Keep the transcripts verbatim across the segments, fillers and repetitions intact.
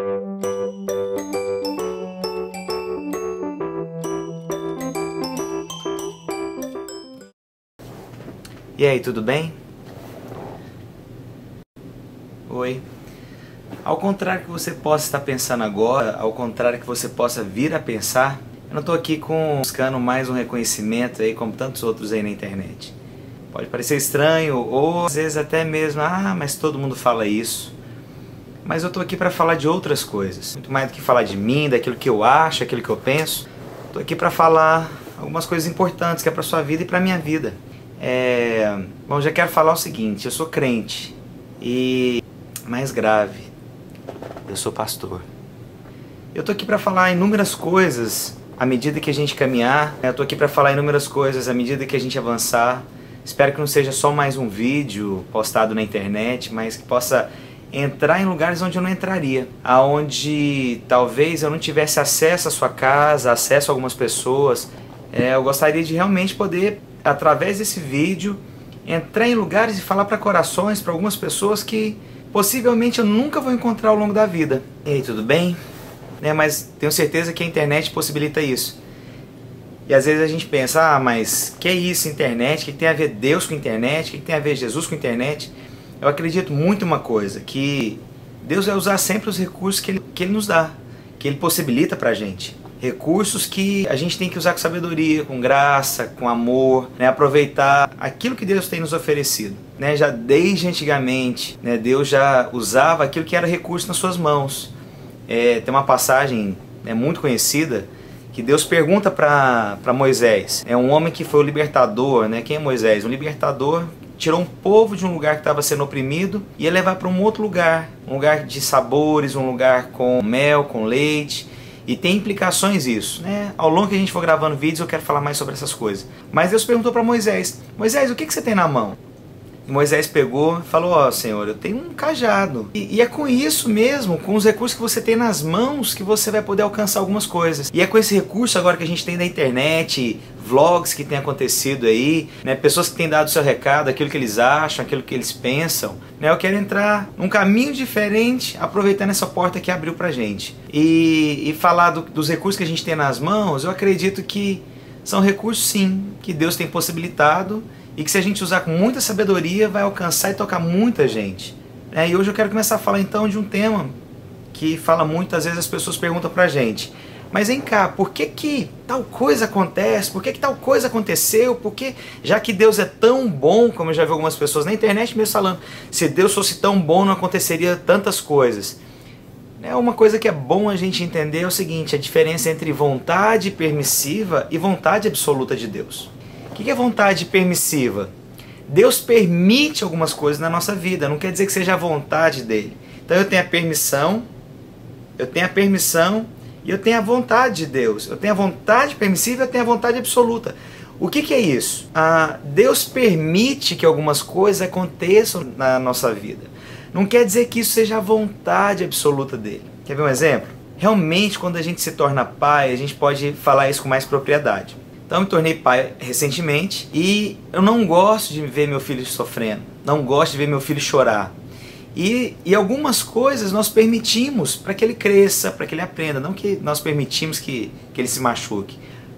E aí, tudo bem? Oi. Ao contrário que você possa estar pensando agora, ao contrário que você possa vir a pensar, eu não estou aqui com, buscando mais um reconhecimento aí como tantos outros aí na internet. Pode parecer estranho ou às vezes até mesmo, ah, mas todo mundo fala isso. Mas eu estou aqui para falar de outras coisas. Muito mais do que falar de mim, daquilo que eu acho, daquilo que eu penso. Estou aqui para falar algumas coisas importantes que é para sua vida e para minha vida. É... Bom, já quero falar o seguinte, eu sou crente e, mais grave, eu sou pastor. Eu tô aqui para falar inúmeras coisas à medida que a gente caminhar, eu tô aqui para falar inúmeras coisas à medida que a gente avançar. Espero que não seja só mais um vídeo postado na internet, mas que possa entrar em lugares onde eu não entraria, aonde talvez eu não tivesse acesso à sua casa, acesso a algumas pessoas. É, eu gostaria de realmente poder, através desse vídeo, entrar em lugares e falar para corações, para algumas pessoas que possivelmente eu nunca vou encontrar ao longo da vida. E aí, tudo bem? É, mas tenho certeza que a internet possibilita isso. E às vezes a gente pensa, ah, mas que é isso, internet? O que tem a ver Deus com internet? O que tem a ver Jesus com internet? Eu acredito muito em uma coisa, que Deus vai usar sempre os recursos que Ele, que ele nos dá, que Ele possibilita pra gente. Recursos que a gente tem que usar com sabedoria, com graça, com amor, né? Aproveitar aquilo que Deus tem nos oferecido. Né? Já desde antigamente, né? Deus já usava aquilo que era recurso nas suas mãos. É, tem uma passagem, né, muito conhecida, que Deus pergunta para Moisés. É um homem que foi o libertador, né? Quem é Moisés? Um libertador tirou um povo de um lugar que estava sendo oprimido e ia levar para um outro lugar, um lugar de sabores, um lugar com mel, com leite. E tem implicações isso, né? Ao longo que a gente for gravando vídeos eu quero falar mais sobre essas coisas. Mas Deus perguntou para Moisés, Moisés, o que, que você tem na mão? E Moisés pegou e falou, ó, Senhor, eu tenho um cajado. E, e é com isso mesmo, com os recursos que você tem nas mãos, que você vai poder alcançar algumas coisas. E é com esse recurso agora que a gente tem da internet, vlogs que tem acontecido aí, né, pessoas que têm dado seu recado, aquilo que eles acham, aquilo que eles pensam. Né, eu quero entrar num caminho diferente, aproveitando essa porta que abriu pra gente. E, e falar do, dos recursos que a gente tem nas mãos, eu acredito que são recursos sim, que Deus tem possibilitado, e que se a gente usar com muita sabedoria vai alcançar e tocar muita gente. É, e hoje eu quero começar a falar então de um tema que fala muito, às vezes as pessoas perguntam pra gente, mas vem cá, por que que tal coisa acontece? Por que que tal coisa aconteceu? Por que, já que Deus é tão bom, como eu já vi algumas pessoas na internet mesmo falando, se Deus fosse tão bom não aconteceria tantas coisas. É uma coisa que é bom a gente entender é o seguinte, a diferença entre vontade permissiva e vontade absoluta de Deus. O que é vontade permissiva? Deus permite algumas coisas na nossa vida, não quer dizer que seja a vontade dele. Então eu tenho a permissão, eu tenho a permissão e eu tenho a vontade de Deus. Eu tenho a vontade permissiva e eu tenho a vontade absoluta. O que, que é isso? Ah, Deus permite que algumas coisas aconteçam na nossa vida. Não quer dizer que isso seja a vontade absoluta dele. Quer ver um exemplo? Realmente, quando a gente se torna pai, a gente pode falar isso com mais propriedade. Então eu me tornei pai recentemente e eu não gosto de ver meu filho sofrendo, não gosto de ver meu filho chorar. E, e algumas coisas nós permitimos para que ele cresça, para que ele aprenda, não que nós permitimos que, que ele se machuque.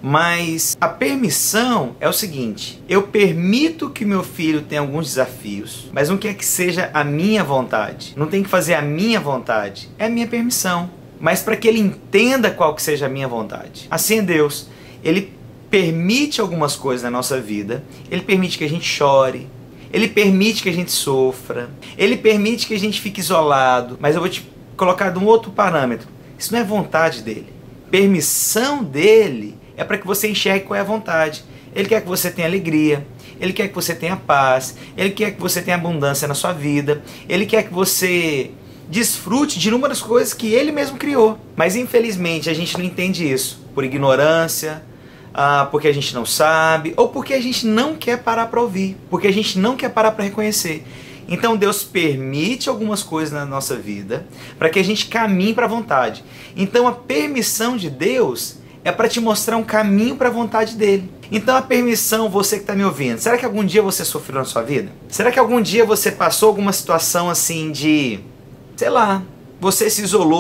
Mas a permissão é o seguinte, eu permito que meu filho tenha alguns desafios, mas não quer que seja a minha vontade, não tem que fazer a minha vontade, é a minha permissão. Mas para que ele entenda qual que seja a minha vontade. Assim é Deus, ele permite algumas coisas na nossa vida, ele permite que a gente chore, ele permite que a gente sofra, ele permite que a gente fique isolado, mas eu vou te colocar de um outro parâmetro, isso não é vontade dele, permissão dele é para que você enxergue qual é a vontade. Ele quer que você tenha alegria, ele quer que você tenha paz, ele quer que você tenha abundância na sua vida, ele quer que você desfrute de inúmeras coisas que ele mesmo criou, mas infelizmente a gente não entende isso, por ignorância, Ah, porque a gente não sabe, ou porque a gente não quer parar para ouvir, porque a gente não quer parar para reconhecer. Então Deus permite algumas coisas na nossa vida para que a gente caminhe para a vontade. Então a permissão de Deus é para te mostrar um caminho para a vontade dele. Então a permissão, você que está me ouvindo, será que algum dia você sofreu na sua vida? Será que algum dia você passou alguma situação assim de, sei lá, você se isolou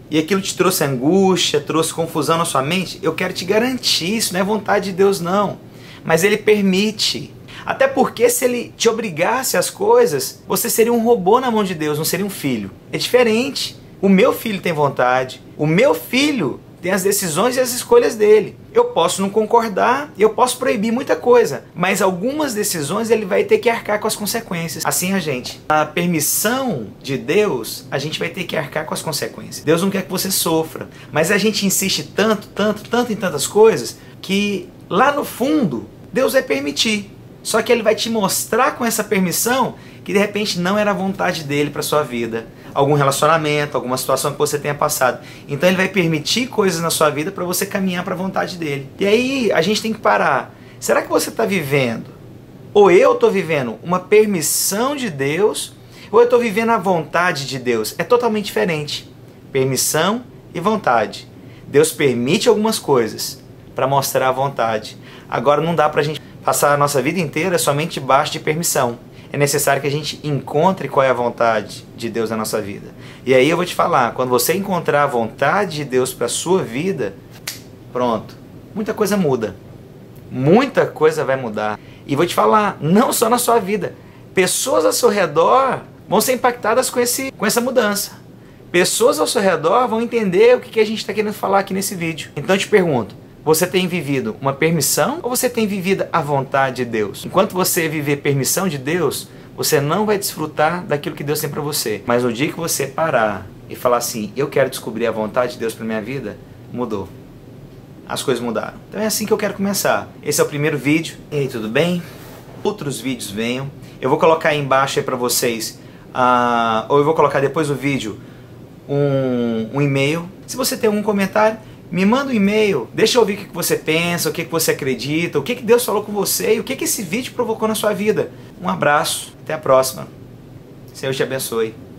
e aquilo te trouxe angústia, trouxe confusão na sua mente, eu quero te garantir, isso não é vontade de Deus não. Mas Ele permite. Até porque se Ele te obrigasse às coisas, você seria um robô na mão de Deus, não seria um filho. É diferente. O meu filho tem vontade, o meu filho tem as decisões e as escolhas dele. Eu posso não concordar, eu posso proibir muita coisa, mas algumas decisões ele vai ter que arcar com as consequências. Assim a gente. A permissão de Deus, a gente vai ter que arcar com as consequências. Deus não quer que você sofra, mas a gente insiste tanto, tanto, tanto em tantas coisas, que lá no fundo, Deus vai permitir. Só que Ele vai te mostrar com essa permissão que de repente não era a vontade dele para sua vida. Algum relacionamento, alguma situação que você tenha passado. Então Ele vai permitir coisas na sua vida para você caminhar para a vontade dele. E aí a gente tem que parar. Será que você está vivendo, ou eu estou vivendo, uma permissão de Deus, ou eu estou vivendo a vontade de Deus? É totalmente diferente. Permissão e vontade. Deus permite algumas coisas para mostrar a vontade. Agora não dá para a gente passar a nossa vida inteira somente debaixo de permissão. É necessário que a gente encontre qual é a vontade de Deus na nossa vida. E aí eu vou te falar, quando você encontrar a vontade de Deus para a sua vida, pronto, muita coisa muda. Muita coisa vai mudar. E vou te falar, não só na sua vida. Pessoas ao seu redor vão ser impactadas com, esse, com essa mudança. Pessoas ao seu redor vão entender o que a gente está querendo falar aqui nesse vídeo. Então eu te pergunto, você tem vivido uma permissão ou você tem vivido a vontade de Deus? Enquanto você viver permissão de Deus, você não vai desfrutar daquilo que Deus tem para você. Mas no dia que você parar e falar assim, eu quero descobrir a vontade de Deus para minha vida, mudou. As coisas mudaram. Então é assim que eu quero começar. Esse é o primeiro vídeo. E aí, tudo bem? Outros vídeos venham. Eu vou colocar aí embaixo aí para vocês, uh, ou eu vou colocar depois do vídeo, um, um e-mail. Se você tem algum comentário, me manda um e-mail, deixa eu ouvir o que você pensa, o que você acredita, o que Deus falou com você e o que esse vídeo provocou na sua vida. Um abraço, até a próxima. Senhor te abençoe.